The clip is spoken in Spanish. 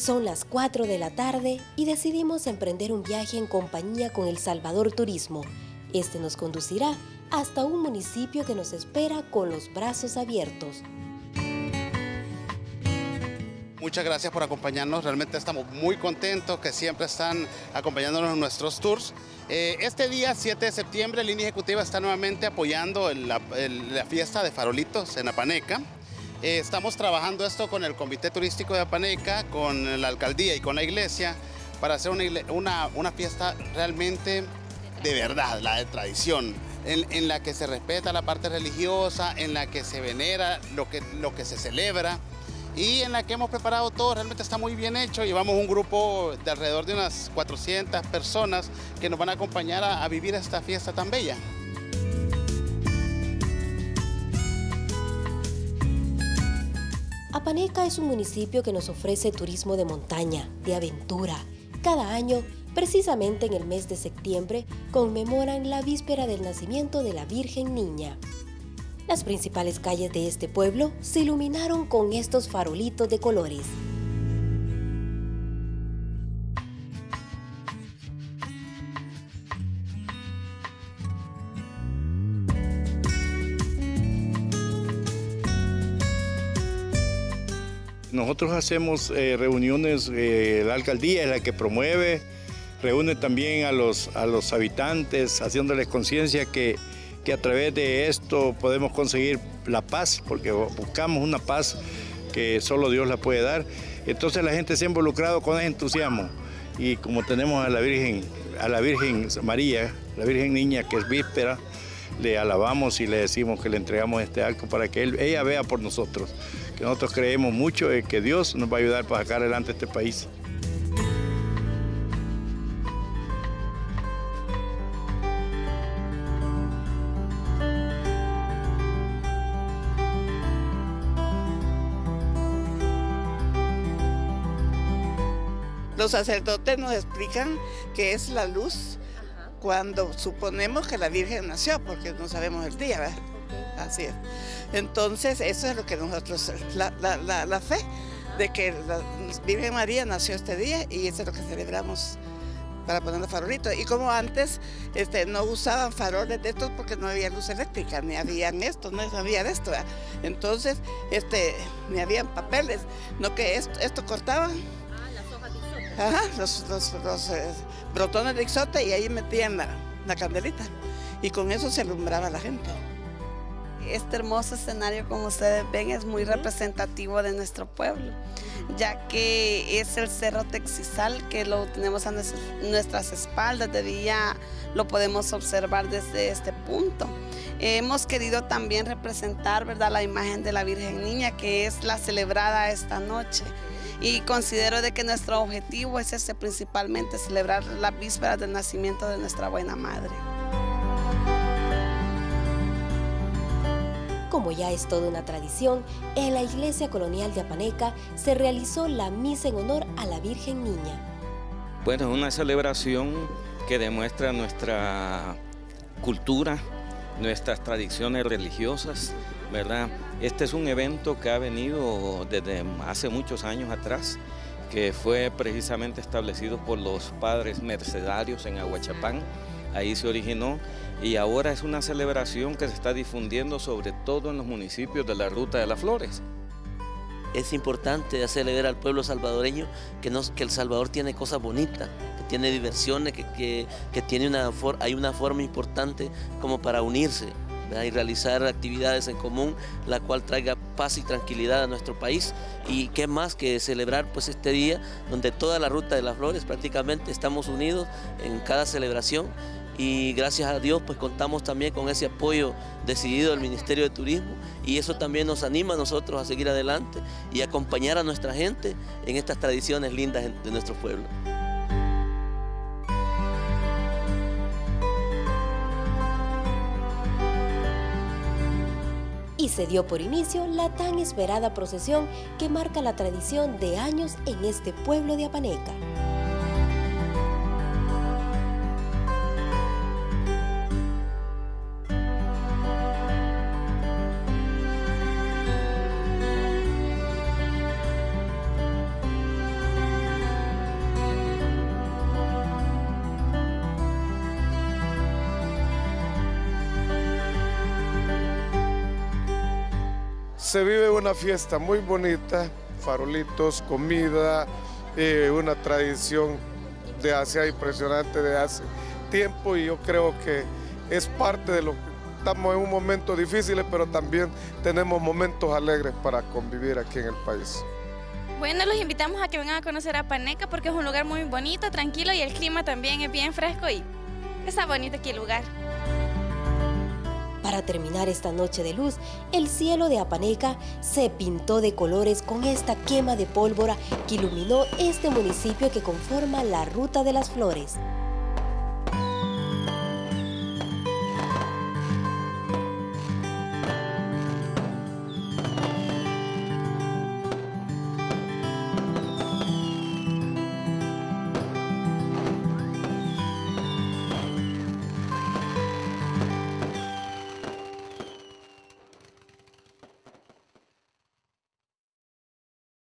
Son las 4 de la tarde y decidimos emprender un viaje en compañía con El Salvador Turismo. Este nos conducirá hasta un municipio que nos espera con los brazos abiertos. Muchas gracias por acompañarnos, realmente estamos muy contentos que siempre están acompañándonos en nuestros tours. Este día, 7 de septiembre, la línea ejecutiva está nuevamente apoyando la fiesta de farolitos en Apaneca. Estamos trabajando esto con el Comité Turístico de Apaneca, con la alcaldía y con la iglesia, para hacer una fiesta realmente de verdad, la de tradición, en la que se respeta la parte religiosa, en la que se venera lo que se celebra y en la que hemos preparado todo. Realmente está muy bien hecho. Llevamos un grupo de alrededor de unas 400 personas que nos van a acompañar a vivir esta fiesta tan bella. Apaneca es un municipio que nos ofrece turismo de montaña, de aventura. Cada año, precisamente en el mes de septiembre, conmemoran la víspera del nacimiento de la Virgen Niña. Las principales calles de este pueblo se iluminaron con estos farolitos de colores. Nosotros hacemos reuniones, la alcaldía es la que promueve, reúne también a los habitantes, haciéndoles conciencia que a través de esto podemos conseguir la paz, porque buscamos una paz que solo Dios la puede dar. Entonces la gente se ha involucrado con ese entusiasmo, y como tenemos a la Virgen María, la Virgen Niña, que es víspera, le alabamos y le decimos que le entregamos este arco para que ella vea por nosotros, que nosotros creemos mucho en que Dios nos va a ayudar para sacar adelante este país. Los sacerdotes nos explican que es la luz cuando suponemos que la Virgen nació, porque no sabemos el día, ¿verdad? Así es. Entonces, eso es lo que nosotros, la fe de que la Virgen María nació este día, y eso es lo que celebramos para poner los farolitos. Y como antes no usaban faroles de estos porque no había luz eléctrica, ni habían esto, no había de esto, ¿verdad? Entonces, ni habían papeles, no que esto cortaban. Ajá, los brotones de ixote, y ahí metían la candelita, y con eso se alumbraba la gente. Este hermoso escenario, como ustedes ven, es muy representativo de nuestro pueblo, ya que es el Cerro Texizal, que lo tenemos a nuestras espaldas. De día lo podemos observar desde este punto. Hemos querido también representar, ¿verdad?, la imagen de la Virgen Niña, que es la celebrada esta noche. Y considero de que nuestro objetivo es principalmente celebrar la víspera del nacimiento de nuestra buena madre. Como ya es toda una tradición, en la iglesia colonial de Apaneca se realizó la misa en honor a la Virgen Niña. Bueno, es una celebración que demuestra nuestra cultura, nuestras tradiciones religiosas, ¿verdad? Este es un evento que ha venido desde hace muchos años atrás, que fue precisamente establecido por los padres mercedarios en Aguachapán. Ahí se originó, y ahora es una celebración que se está difundiendo sobre todo en los municipios de la Ruta de las Flores. Es importante hacerle ver al pueblo salvadoreño que El Salvador tiene cosas bonitas, que tiene diversiones, que hay una forma importante como para unirse, ¿verdad?, y realizar actividades en común, la cual traiga paz y tranquilidad a nuestro país. Y qué más que celebrar pues este día donde toda la Ruta de las Flores prácticamente estamos unidos en cada celebración, y gracias a Dios pues contamos también con ese apoyo decidido del Ministerio de Turismo, y eso también nos anima a nosotros a seguir adelante y acompañar a nuestra gente en estas tradiciones lindas de nuestro pueblo. Y se dio por inicio la tan esperada procesión que marca la tradición de años en este pueblo de Apaneca. Se vive una fiesta muy bonita, farolitos, comida, una tradición de Asia impresionante de hace tiempo, y yo creo que es parte de lo que estamos en un momento difícil, pero también tenemos momentos alegres para convivir aquí en el país. Bueno, los invitamos a que vengan a conocer Apaneca porque es un lugar muy bonito, tranquilo, y el clima también es bien fresco y está bonito aquí el lugar. Para terminar esta noche de luz, el cielo de Apaneca se pintó de colores con esta quema de pólvora que iluminó este municipio que conforma la Ruta de las Flores.